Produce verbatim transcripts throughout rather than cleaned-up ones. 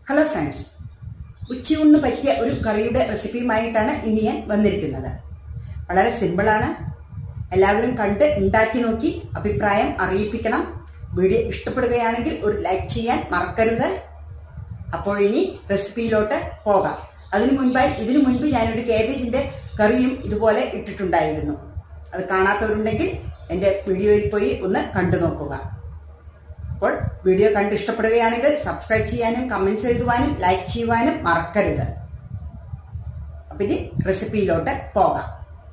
Hello friends, ഉച്ചയൂണിന് പറ്റിയ ഒരു കറിയുടെ റെസിപ്പിയുമായിട്ടാണ് ഇന്ന് ഞാൻ വന്നിരിക്കുന്നത്. വളരെ സിമ്പിളാണ്. എല്ലാവരും കണ്ട് ഉണ്ടാക്കി നോക്കി അഭിപ്രായം അറിയിപ്പിക്കണം. വീഡിയോ ഇഷ്ടപ്പെടുകയാണെങ്കിൽ ഒരു ലൈക്ക് ചെയ്യാൻ മറക്കരുത്. അപ്പോൾ ഇനി റെസിപ്പിയിലോട്ട് പോകാം. അതിനു മുൻപായി ഇതിനു മുൻപ് ഞാനൊരു കാബേജിൻ്റെ കറിയും ഇതുപോലെ ഇട്ടിട്ടുണ്ടായിരുന്നു. അത് കാണാത്തവരുണ്ടെങ്കിൽ എൻ്റെ വീഡിയോയിൽ പോയി ഒന്ന് കണ്ടു നോക്കുക. അപ്പോൾ വീഡിയോ കണ്ട് ഇഷ്ടപ്പെടുകയാണെങ്കിൽ സബ്സ്ക്രൈബ് ചെയ്യാനും കമൻസ് എഴുതുവാനും ലൈക്ക് ചെയ്യുവാനും മറക്കരുത്. അപ്പം ഇനി റെസിപ്പിയിലോട്ട് പോകാം.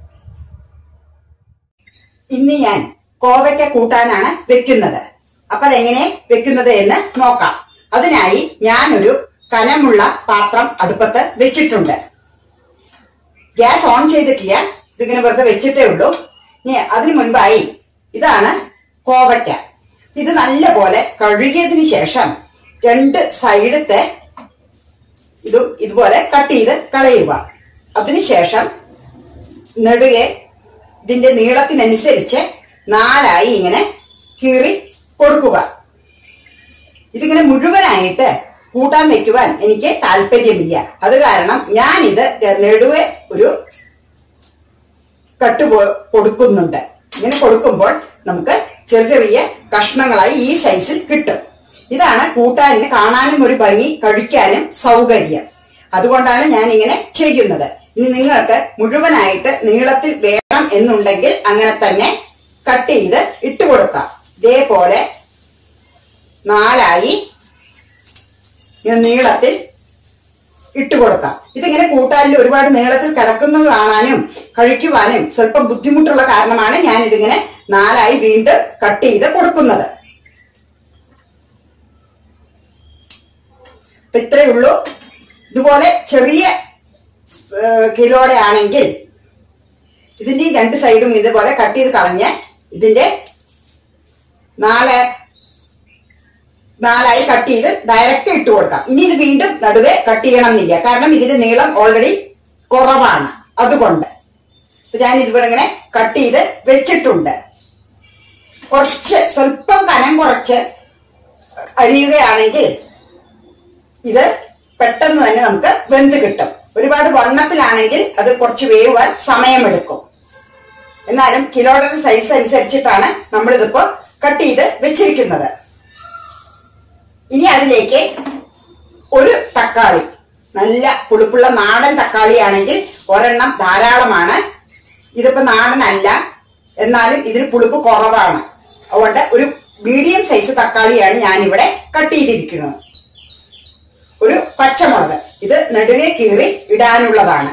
ഇന്ന് ഞാൻ കോവയ്ക്ക കൂട്ടാനാണ് വെക്കുന്നത്. അപ്പൊ അതെങ്ങനെ വെക്കുന്നത് എന്ന് നോക്കാം. അതിനായി ഞാനൊരു കനമുള്ള പാത്രം അടുപ്പത്ത് വെച്ചിട്ടുണ്ട്. ഗ്യാസ് ഓൺ ചെയ്തിട്ടില്ല, ഇതിങ്ങനെ വെറുതെ വെച്ചിട്ടേ ഉള്ളൂ. ഇനി അതിനു മുൻപായി ഇതാണ് കോവയ്ക്ക. ഇത് നല്ലപോലെ കഴുകിയതിന് ശേഷം രണ്ട് സൈഡത്തെ ഇത് ഇതുപോലെ കട്ട് ചെയ്ത് കളയുക. അതിനുശേഷം നെടുകെ ഇതിന്റെ നീളത്തിനനുസരിച്ച് നാലായി ഇങ്ങനെ കീറി കൊടുക്കുക. ഇതിങ്ങനെ മുഴുവനായിട്ട് കൂട്ടാൻ വെക്കുവാൻ എനിക്ക് താല്പര്യമില്ല. അത് കാരണം ഞാനിത് നെടുവെ ഒരു കട്ട് കൊടുക്കുന്നുണ്ട്. ഇങ്ങനെ കൊടുക്കുമ്പോൾ നമുക്ക് ചെറിയ ചെറിയ കഷ്ണങ്ങളായി ഈ സൈസിൽ കിട്ടും. ഇതാണ് കൂട്ടാനിന് കാണാനും ഒരു ഭംഗി, കഴിക്കാനും സൗകര്യം. അതുകൊണ്ടാണ് ഞാൻ ഇങ്ങനെ ചെയ്യുന്നത്. ഇനി നിങ്ങൾക്ക് മുഴുവനായിട്ട് നീളത്തിൽ വേണം എന്നുണ്ടെങ്കിൽ അങ്ങനെ തന്നെ കട്ട് ചെയ്ത് ഇട്ട് കൊടുക്കാം. ഇതേപോലെ നാലായി നീളത്തിൽ ഇട്ട് കൊടുക്കാം. ഇതിങ്ങനെ കൂട്ടാനിൽ ഒരുപാട് നീളത്തിൽ കിടക്കുന്നത് കാണാനും കഴിക്കുവാനും സ്വല്പം ബുദ്ധിമുട്ടുള്ള കാരണമാണ് ഞാൻ ഇതിങ്ങനെ നാലായി വീണ്ടും കട്ട് ചെയ്ത് കൊടുക്കുന്നത്. ഇത്രയേ ഉള്ളൂ. ഇതുപോലെ ചെറിയ കിലോടെ ആണെങ്കിൽ ഇതിന്റെ രണ്ട് സൈഡും ഇതുപോലെ കട്ട് ചെയ്ത് കളഞ്ഞ് ഇതിന്റെ നാല് നാലായി കട്ട് ചെയ്ത് ഡയറക്റ്റ് ഇട്ട് കൊടുക്കാം. ഇനി ഇത് വീണ്ടും നടുവെ കട്ട് ചെയ്യണമെന്നില്ല, കാരണം ഇതിന്റെ നീളം ഓൾറെഡി കുറവാണ്. അതുകൊണ്ട് ഞാൻ ഇതിവിടെ ഇങ്ങനെ കട്ട് ചെയ്ത് വെച്ചിട്ടുണ്ട്. കുറച്ച് സ്വല്പം കനം കുറച്ച് അരിയുകയാണെങ്കിൽ ഇത് പെട്ടെന്ന് തന്നെ നമുക്ക് വെന്ത് കിട്ടും. ഒരുപാട് വണ്ണത്തിലാണെങ്കിൽ അത് കുറച്ച് വേവാൻ സമയമെടുക്കും. എന്നാലും കിലോയുടെ സൈസ് അനുസരിച്ചിട്ടാണ് നമ്മളിതിപ്പോ കട്ട് ചെയ്ത് വെച്ചിരിക്കുന്നത്. ഇനി അതിലേക്ക് ഒരു തക്കാളി, നല്ല പുളിപ്പുള്ള നാടൻ തക്കാളിയാണെങ്കിൽ ഒരെണ്ണം ധാരാളമാണ്. ഇതിപ്പോ നാടനല്ല, എന്നാലും ഇതിന് പുളിപ്പ് കുറവാണ്. അതുകൊണ്ട് ഒരു മീഡിയം സൈസ് തക്കാളിയാണ് ഞാനിവിടെ കട്ട് ചെയ്തിരിക്കുന്നത്. ഒരു പച്ചമുളക്, ഇത് നെടുവെ കീറി ഇടാനുള്ളതാണ്.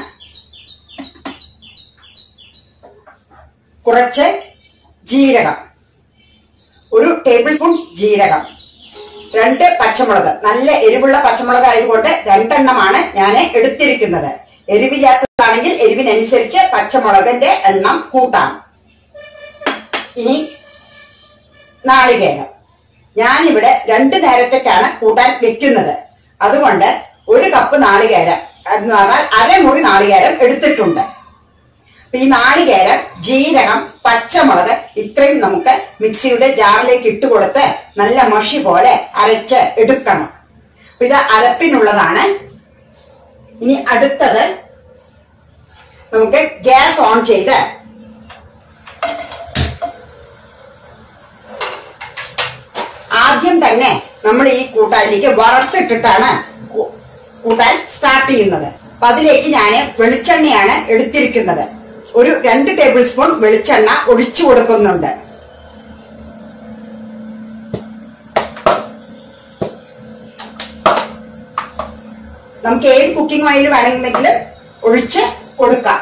കുറച്ച് ജീരകം, ഒരു ടേബിൾ സ്പൂൺ ജീരകം, രണ്ട് പച്ചമുളക്. നല്ല എരിവുള്ള പച്ചമുളക് ആയതുകൊണ്ട് രണ്ടെണ്ണമാണ് ഞാൻ എടുത്തിരിക്കുന്നത്. എരിവില്ലാത്തതാണെങ്കിൽ എരിവിനനുസരിച്ച് പച്ചമുളകിന്റെ എണ്ണം കൂട്ടാം. ഇനി നാളികേരം. ഞാനിവിടെ രണ്ട് നേരത്തേക്കാണ് കൂട്ടാൻ വെക്കുന്നത്. അതുകൊണ്ട് ഒരു കപ്പ് നാളികേരം എന്ന് പറഞ്ഞാൽ അരമുറി നാളികേരം എടുത്തിട്ടുണ്ട്. ഈ നാളികേരം, ജീരകം, പച്ചമുളക് ഇത്രയും നമുക്ക് മിക്സിയുടെ ജാറിലേക്ക് ഇട്ട് കൊടുത്ത് നല്ല മഷി പോലെ അരച്ച് എടുക്കണം. അപ്പൊ ഇത് അരപ്പിനുള്ളതാണ്. ഇനി അടുത്തത് നമുക്ക് ഗ്യാസ് ഓൺ ചെയ്ത് ആദ്യം തന്നെ നമ്മൾ ഈ കൂട്ടാനിലേക്ക് വറുത്തിട്ടിട്ടാണ് കൂട്ടാൻ സ്റ്റാർട്ട് ചെയ്യുന്നത്. അപ്പൊ അതിലേക്ക് ഞാൻ വെളിച്ചെണ്ണയാണ് എടുത്തിരിക്കുന്നത്. ഒരു രണ്ട് ടേബിൾ സ്പൂൺ വെളിച്ചെണ്ണ ഒഴിച്ചു കൊടുക്കുന്നുണ്ട്. നമുക്ക് ഏത് കുക്കിംഗ് ഓയിൽ വേണമെങ്കിലും ഒഴിച്ച് കൊടുക്കാം.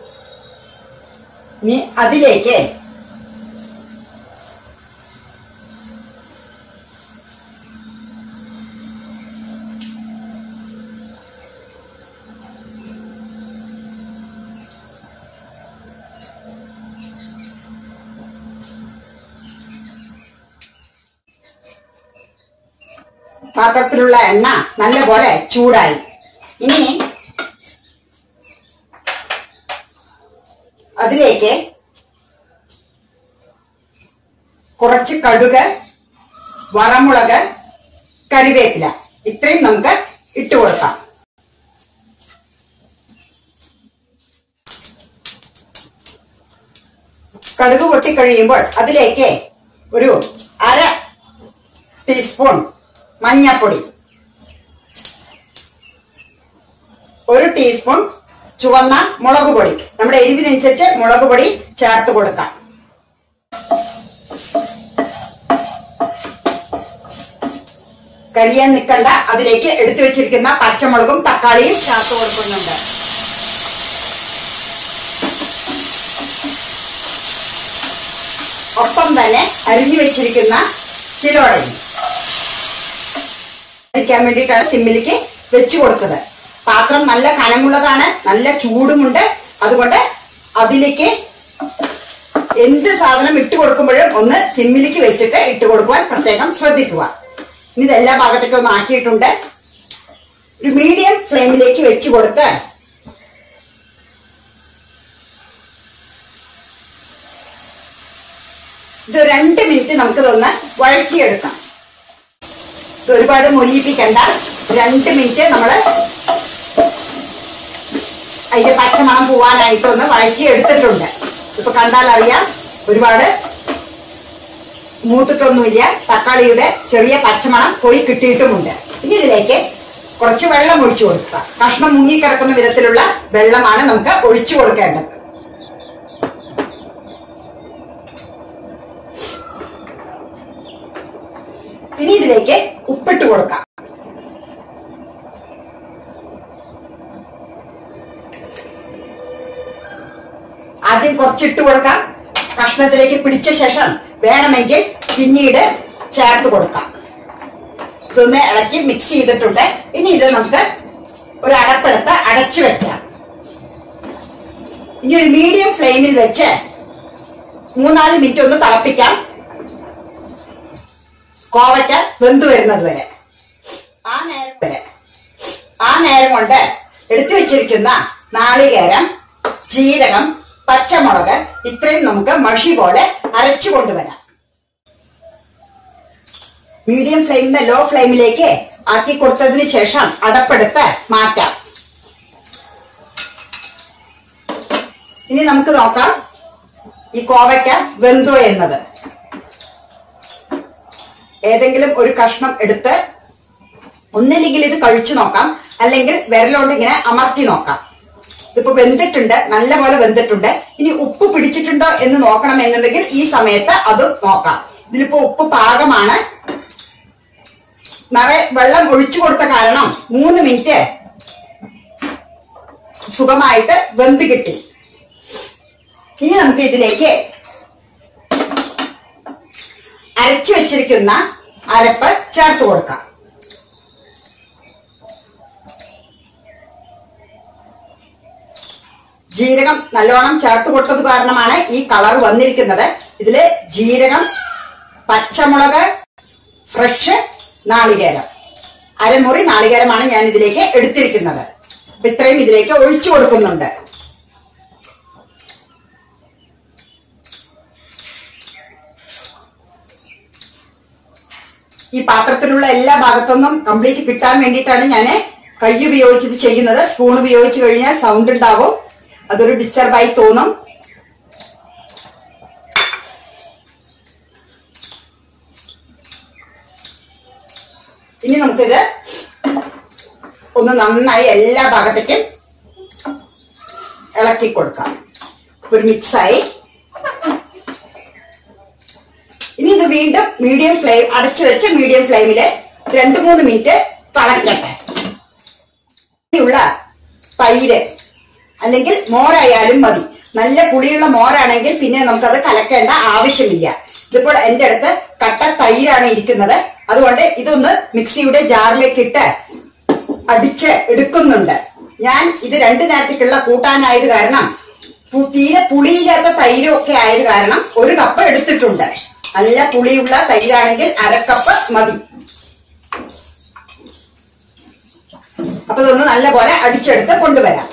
ഇനി അതിലേക്ക് പാത്രത്തിലുള്ള എണ്ണ നല്ലപോലെ ചൂടായി. ഇനി അതിലേക്ക് കുറച്ച് കടുക്, വറമുളക്, കറിവേപ്പില ഇത്രയും നമുക്ക് ഇട്ട് കൊടുക്കാം. കടുക് പൊട്ടിക്കഴിയുമ്പോൾ അതിലേക്ക് ഒരു അര ടീസ്പൂൺ മഞ്ഞൾപ്പൊടി, ഒരു ടീസ്പൂൺ ചുവന്ന മുളക് പൊടി, നമ്മുടെ എരിവിനനുസരിച്ച് മുളക് പൊടി ചേർത്ത് കൊടുക്കാം. കരിയാൻ നിൽക്കണ്ട, അതിലേക്ക് എടുത്തു വെച്ചിരിക്കുന്ന പച്ചമുളകും തക്കാളിയും ചേർത്ത് കൊടുക്കുന്നുണ്ട്. ഒപ്പം തന്നെ അരിഞ്ഞു വെച്ചിരിക്കുന്ന ചിലോടയും ക്കാൻ വേണ്ടിയിട്ടാണ് സിമ്മിലേക്ക് വെച്ചു കൊടുത്തത്. പാത്രം നല്ല കനമുള്ളതാണ്, നല്ല ചൂടുമുണ്ട്. അതുകൊണ്ട് അതിലേക്ക് എന്ത് സാധനം ഇട്ട് കൊടുക്കുമ്പോഴും ഒന്ന് സിമ്മിലേക്ക് വെച്ചിട്ട് ഇട്ട് കൊടുക്കുവാൻ പ്രത്യേകം ശ്രദ്ധിക്കുക. ഇനി ഇതെല്ലാ ഭാഗത്തേക്കും ഒന്ന് ആക്കിയിട്ടുണ്ട്. ഒരു മീഡിയം ഫ്ലെയിമിലേക്ക് വെച്ചു കൊടുത്ത് ഇത് രണ്ട് മിനിറ്റ് നമുക്കിതൊന്ന് വഴറ്റിയെടുക്കാം. ഇത് ഒരുപാട് മൊരിയിപ്പിക്കണ്ട, രണ്ട് മിനിറ്റ് നമ്മള് അതിന്റെ പച്ചമണം പോവാനായിട്ട് ഒന്ന് വഴറ്റി എടുത്തിട്ടുണ്ട്. ഇപ്പൊ കണ്ടാൽ അറിയാം ഒരുപാട് മൂത്തിട്ടൊന്നുമില്ല, തക്കാളിയുടെ ചെറിയ പച്ചമണം പോയി കിട്ടിയിട്ടുമുണ്ട്. ഇനി ഇതിലേക്ക് കുറച്ച് വെള്ളം ഒഴിച്ചു കൊടുക്കുക. കഷ്ണം മുങ്ങിക്കിടക്കുന്ന വിധത്തിലുള്ള വെള്ളമാണ് നമുക്ക് ഒഴിച്ചു കൊടുക്കേണ്ടത്. ഇനി ഇതിലേക്ക് ഉപ്പിട്ട് കൊടുക്കാം. ആദ്യം കുറച്ചിട്ട് കൊടുക്കാം. കഷ്ണത്തിലേക്ക് പിടിച്ച ശേഷം വേണമെങ്കിൽ പിന്നീട് ചേർത്ത് കൊടുക്കാം. ഇതൊന്ന് ഇളക്കി മിക്സ് ചെയ്തിട്ടുണ്ട്. ഇനി ഇത് നമുക്ക് ഒരു അടപ്പെടുത്ത് അടച്ചു വെക്കാം. ഇനി ഒരു മീഡിയം ഫ്ലെയിമിൽ വെച്ച് മൂന്നാല് മിനിറ്റ് ഒന്ന് തിളപ്പിക്കാം, കോവയ്ക്ക വെന്തു വരുന്നത് വരെ. ആ നേരം വരെ ആ നേരം കൊണ്ട് എടുത്തു വെച്ചിരിക്കുന്ന നാളികേരം, ജീരകം, പച്ചമുളക് ഇത്രയും നമുക്ക് മഷി പോലെ അരച്ചു കൊണ്ടുവരാം. മീഡിയം ഫ്ലെയിമിൽ നിന്ന് ലോ ഫ്ലെയിമിലേക്ക് ആക്കി കൊടുത്തതിന് ശേഷം അടപ്പെടുത്ത് മാറ്റാം. ഇനി നമുക്ക് നോക്കാം ഈ കോവയ്ക്ക വെന്തോ എന്നത്. ഏതെങ്കിലും ഒരു കഷ്ണം എടുത്ത് ഒന്നില്ലെങ്കിൽ ഇത് കഴിച്ചു നോക്കാം, അല്ലെങ്കിൽ വിരലോണ്ട് ഇങ്ങനെ അമർത്തി നോക്കാം. ഇതിപ്പോ വെന്തിട്ടുണ്ട്, നല്ലപോലെ വെന്തിട്ടുണ്ട്. ഇനി ഉപ്പ് പിടിച്ചിട്ടുണ്ടോ എന്ന് നോക്കണം എന്നുണ്ടെങ്കിൽ ഈ സമയത്ത് അത് നോക്കാം. ഇതിലിപ്പോ ഉപ്പ് പാകമാണ്. നിറയെ വെള്ളം ഒഴിച്ചു കൊടുത്ത കാരണം മൂന്ന് മിനിറ്റ് സുഖമായിട്ട് വെന്ത് കിട്ടി. ഇനി നമുക്ക് ഇതിലേക്ക് അരച്ചു വെച്ചിരിക്കുന്ന അരപ്പ് ചേർത്ത് കൊടുക്കാം. ജീരകം നല്ലോണം ചേർത്ത് കൊടുത്തത് കാരണമാണ് ഈ കളർ വന്നിരിക്കുന്നത്. ഇതില് ജീരകം, പച്ചമുളക്, ഫ്രഷ് നാളികേരം, അരമുറി നാളികേരമാണ് ഞാൻ ഇതിലേക്ക് എടുത്തിരിക്കുന്നത്. ഇത്രയും ഇതിലേക്ക് ഒഴിച്ചു കൊടുക്കുന്നുണ്ട്. ഈ പാത്രത്തിലുള്ള എല്ലാ ഭാഗത്തൊന്നും കംപ്ലീറ്റ് കിട്ടാൻ വേണ്ടിയിട്ടാണ് ഞാൻ കൈ ഉപയോഗിച്ചിട്ട് ചെയ്യുന്നത്. സ്പൂൺ ഉപയോഗിച്ച് കഴിഞ്ഞാൽ സൗണ്ട് ഉണ്ടാകും, അതൊരു ഡിസ്റ്റർബായി തോന്നും. ഇനി നമുക്കിത് ഒന്ന് നന്നായി എല്ലാ ഭാഗത്തേക്കും ഇളക്കി കൊടുക്കാം. ഒരു മിക്സായി. ഇനി ഇത് വീണ്ടും മീഡിയം ഫ്ലെയിം അടച്ചു വെച്ച് മീഡിയം ഫ്ലെയിമില് രണ്ട് മൂന്ന് മിനിറ്റ് തിളക്കട്ടെ. ഉള്ള തൈര് അല്ലെങ്കിൽ മോരായാലും മതി. നല്ല പുളിയുള്ള മോരാണെങ്കിൽ പിന്നെ നമുക്കത് കലക്കേണ്ട ആവശ്യമില്ല. ഇതിപ്പോൾ എന്റെ അടുത്ത് കട്ട തൈരാണ് ഇരിക്കുന്നത്. അതുകൊണ്ട് ഇതൊന്ന് മിക്സിയുടെ ജാറിലേക്ക് ഇട്ട് അടിച്ച് എടുക്കുന്നുണ്ട്. ഞാൻ ഇത് രണ്ടു നേരത്തേക്കുള്ള കൂട്ടാനായത് കാരണം തീരെ പുളിയില്ലാത്ത തൈരും ഒക്കെ ആയത് കാരണം ഒരു കപ്പ് എടുത്തിട്ടുണ്ട്. നല്ല പുളിയുള്ള തൈരാണെങ്കിൽ അരക്കപ്പ് മതി. അപ്പൊ ഇതൊന്ന് നല്ലപോലെ അടിച്ചെടുത്ത് കൊണ്ടുവരാം.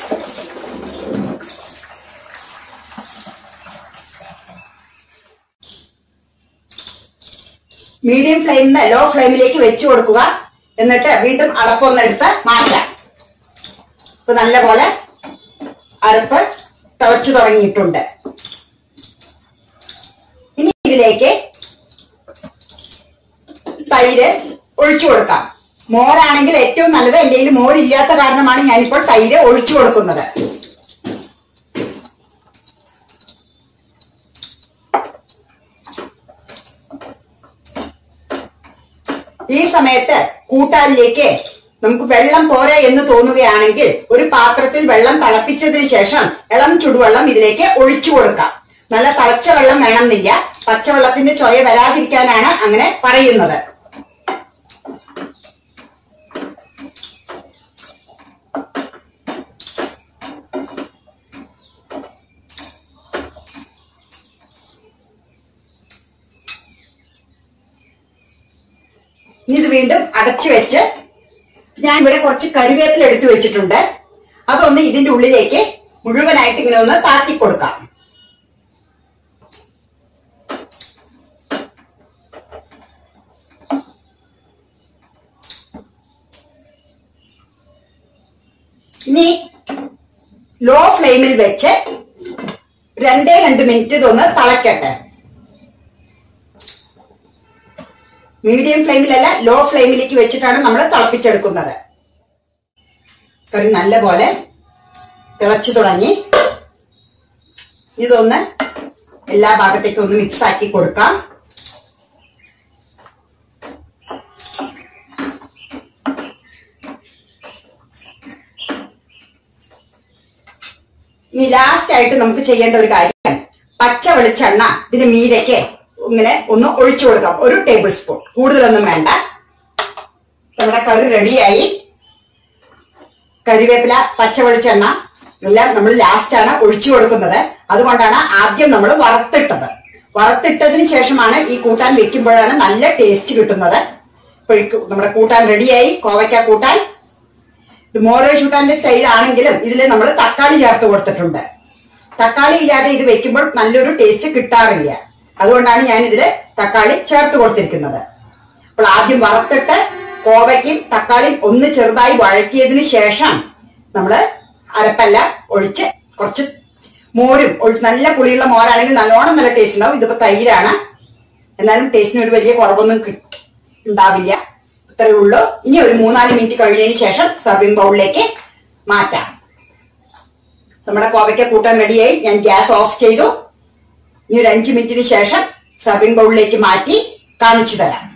മീഡിയം ഫ്ലെയിമിൽ നിന്ന് ലോ ഫ്ലെയിമിലേക്ക് വെച്ചു കൊടുക്കുക. എന്നിട്ട് വീണ്ടും അടപ്പൊന്നെടുത്ത് മാറ്റാം. ഇപ്പൊ നല്ലപോലെ അരപ്പ് തിളച്ചു തുടങ്ങിയിട്ടുണ്ട്. ഇനി ഇതിലേക്ക് തൈര് ഒഴിച്ചു കൊടുക്കാം. മോരാണെങ്കിൽ ഏറ്റവും നല്ലത്. എന്റെ കയ്യിൽ മോരില്ലാത്ത കാരണമാണ് ഞാനിപ്പോൾ തൈര് ഒഴിച്ചു കൊടുക്കുന്നത്. ഈ സമയത്ത് കൂട്ടാനിലേക്ക് നമുക്ക് വെള്ളം പോരാ എന്ന് തോന്നുകയാണെങ്കിൽ ഒരു പാത്രത്തിൽ വെള്ളം തിളപ്പിച്ചതിന് ശേഷം ഇളം ചുടുവെള്ളം ഇതിലേക്ക് ഒഴിച്ചു കൊടുക്കാം. നല്ല തിളച്ച വെള്ളം വേണമെന്നില്ല. പച്ചവെള്ളത്തിന്റെ ചൊയ വരാതിരിക്കാനാണ് അങ്ങനെ പറയുന്നത്. ഇനി ഇത് വീണ്ടും അടച്ചു വെച്ച് ഞാൻ ഇവിടെ കുറച്ച് കറിവേപ്പില എടുത്തു വെച്ചിട്ടുണ്ട്. അതൊന്ന് ഇതിന്റെ ഉള്ളിലേക്ക് മുഴുവനായിട്ട് ഇങ്ങനെ ഒന്ന് താത്തി കൊടുക്കാം. ഇനി ലോ ഫ്ലെയിമിൽ വെച്ച് രണ്ടേ രണ്ട് മിനിറ്റ് ഇതൊന്ന് തിളക്കട്ടെ. മീഡിയം ഫ്ലെയിമിലല്ല, ലോ ഫ്ലെയിമിലേക്ക് വെച്ചിട്ടാണ് നമ്മൾ തിളപ്പിച്ചെടുക്കുന്നത്. കറി നല്ല പോലെ തിളച്ചു തുടങ്ങി. ഇതൊന്ന് എല്ലാ ഭാഗത്തേക്കും ഒന്ന് മിക്സ് ആക്കി കൊടുക്കാം. ഇനി ലാസ്റ്റ് ആയിട്ട് നമുക്ക് ചെയ്യേണ്ട ഒരു കാര്യം, പച്ച വെളിച്ചെണ്ണ ഇതിന് മീതേക്ക് ഇങ്ങനെ ഒന്ന് ഒഴിച്ചു കൊടുക്കാം. ഒരു ടേബിൾ സ്പൂൺ, കൂടുതലൊന്നും വേണ്ട. നമ്മുടെ കറി റെഡിയായി. കരിവേപ്പില, പച്ച വെളിച്ചെണ്ണ എല്ലാം നമ്മൾ ലാസ്റ്റ് ആണ് ഒഴിച്ചു കൊടുക്കുന്നത്. അതുകൊണ്ടാണ് ആദ്യം നമ്മൾ വറുത്തിട്ടത്. വറുത്തിട്ടതിന് ശേഷമാണ് ഈ കൂട്ടാൻ വെക്കുമ്പോഴാണ് നല്ല ടേസ്റ്റ് കിട്ടുന്നത്. ഇപ്പോഴേക്കും നമ്മുടെ കൂട്ടാൻ റെഡിയായി. കോവയ്ക്ക കൂട്ടാൻ. ഇത് മോരോ ചൂട്ടാന്റെ സ്റ്റൈൽ ആണെങ്കിലും ഇതിൽ നമ്മൾ തക്കാളി ചേർത്ത് കൊടുത്തിട്ടുണ്ട്. തക്കാളി ഇല്ലാതെ ഇത് വെക്കുമ്പോൾ നല്ലൊരു ടേസ്റ്റ് കിട്ടാറില്ല. അതുകൊണ്ടാണ് ഞാൻ ഇതിൽ തക്കാളി ചേർത്ത് കൊടുത്തിരിക്കുന്നത്. അപ്പോൾ ആദ്യം വറുത്തിട്ട് കോവയ്ക്കും തക്കാളിയും ഒന്ന് ചെറുതായി വഴറ്റിയതിനു ശേഷം നമ്മൾ അരപ്പെല്ലാം ഒഴിച്ച് കുറച്ച് മോരും, നല്ല പുളിയുള്ള മോരാണെങ്കിൽ നല്ലോണം നല്ല ടേസ്റ്റ് ഉണ്ടാവും. ഇതിപ്പോ തൈരാണ്, എന്നാലും ടേസ്റ്റിന് ഒരു വലിയ കുറവൊന്നും ഉണ്ടാവില്ല. ഇത്രയേ ഉള്ളൂ. ഇനി ഒരു മൂന്നാല് മിനിറ്റ് കഴിഞ്ഞതിന് ശേഷം സർവിംഗ് ബൗളിലേക്ക് മാറ്റാം. നമ്മുടെ കോവയ്ക്ക കൂട്ടാൻ റെഡിയായി. ഞാൻ ഗ്യാസ് ഓഫ് ചെയ്തു. ഇനി ഒരു അഞ്ച് മിനിറ്റിന് ശേഷം സർവിംഗ് ബൗളിലേക്ക് മാറ്റി കാണിച്ചു തരാം.